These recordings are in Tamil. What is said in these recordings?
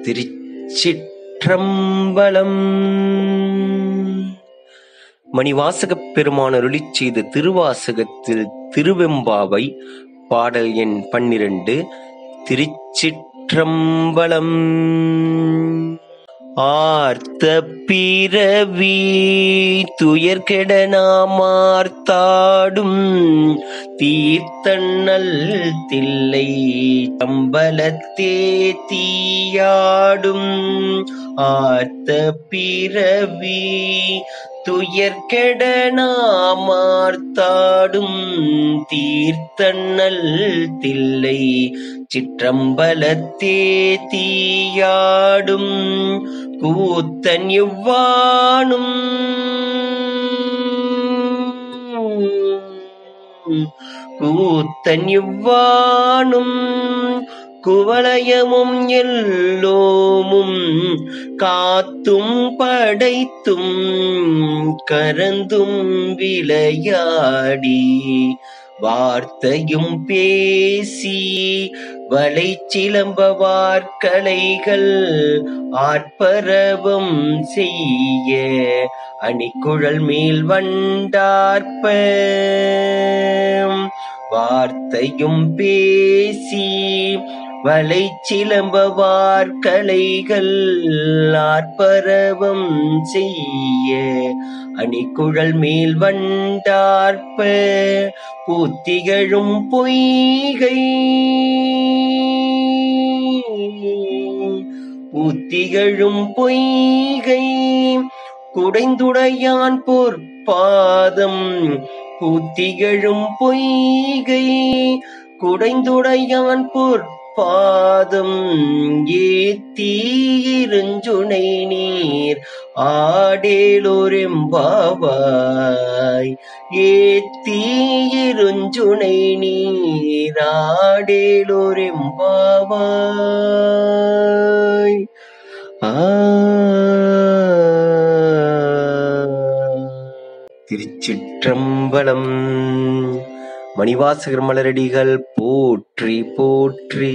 திருச்சிற்றம்பலம். மணிவாசகப் பெருமான் அருளிச் செய்த திருவாசகத்தில் திருவெம்பாவை பாடல் எண் 12. திருச்சிற்றம்பலம். ஆர்த்த பிறவி துயர்கெட நாமார்த்தாடும் தீர்த்தண்ணல் தில்லை தம்பலத்தே தீயாடும். ஆர்த்த பிறவி துயர்கெட நாமார்த்தாடும் தீர்த்தண்ணல் தில்லை சிற்றம்பலத்தே தீயாடும். கூத்தன் எவ்வானும் கூத்தன் எவ்வானும் குவலயமும் எல்லோமும் காத்தும் படைத்தும் கரந்தும் விளையாடி வார்த்தையும் பேசி வளை சிலம்பவார்கலைகள் ஆர்ப்பரவம் செய்ய அணிக்குழல் மேல் வண்டார்ப்ப. வார்த்தையும் பேசி வளை சிலம்பவார்கலைகள் ஆர்ப்பரவம் செய்ய அணிக்குழல் மேல் வண்டார்ப்ப. பூத்திகழும் பொய்கை பூத்திகழும் பொய்கை குடைந்துடையான் பொற்பாதம். பூத்திகழும் பொய்கை குடைந்துடையான் பொற்பாதம் ஏத்தி இருஞ்சுனை நீர் ஆடேலோரெம்பாவாய். ஏத்தி இருஞ்சுனை நீர் ஆடேலோரெம்பாவாய். திருச்சிற்றம்பலம். மணிவாசகர் மலரடிகள் போற்றி போற்றி.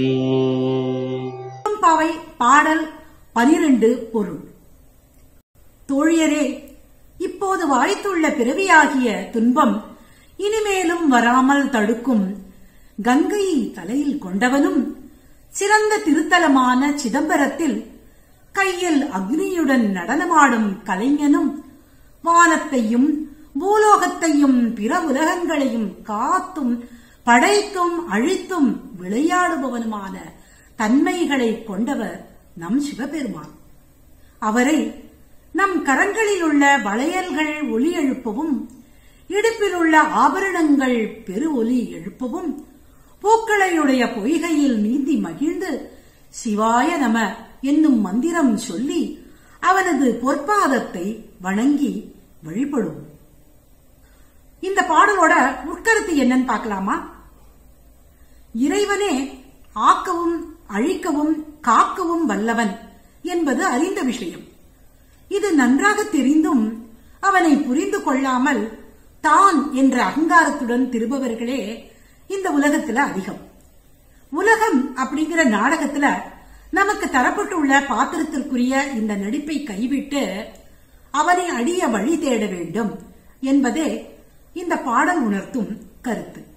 பாவை பாடல் 12. பொருள். தோழியரே, இப்போது வாய்த்துள்ள பிறவியாகிய துன்பம் இனிமேலும் வராமல் தடுக்கும் கங்கையை தலையில் கொண்டவனும் சிறந்த திருத்தலமான சிதம்பரத்தில் கையில் அக்னியுடன் நடனமாடும் கலைஞனும் வானத்தையும் பூலோகத்தையும் பிற உலகங்களையும் காத்தும் படைத்தும் அழித்தும் விளையாடுபவனுமான தன்மைகளை கொண்டவர் நம் சிவபெருமான். அவரை நம் கரங்களில் உள்ள வளையல்கள் ஒலி எழுப்பவும், இடுப்பில் உள்ள ஆபரணங்கள் பெரு ஒலி எழுப்பவும், பூக்களையுடைய பொய்கையில் நீந்தி மகிழ்ந்து சிவாய நம என்னும் மந்திரம் சொல்லி அவனது பொற்பாதத்தை வணங்கி வழிபடும். இந்த பாடலோட உட்கருத்து என்னன்னு பார்க்கலாமா? இறைவனே ஆக்கவும் அழிக்கவும் காக்கவும் வல்லவன் என்பது அறிந்த விஷயம். இது நன்றாக தெரிந்தும் அவனை புரிந்து கொள்ளாமல் தான் என்ற அகங்காரத்துடன் திரும்பவர்களே இந்த உலகத்துல அதிகம். உலகம் அப்படிங்கிற நாடகத்துல நமக்கு தரப்பட்டுள்ள பாத்திரத்திற்குரிய இந்த நடிப்பை கைவிட்டு அவனை அடிய வழி தேட வேண்டும் என்பதே இந்த பாடல் உணர்த்தும் கருத்து.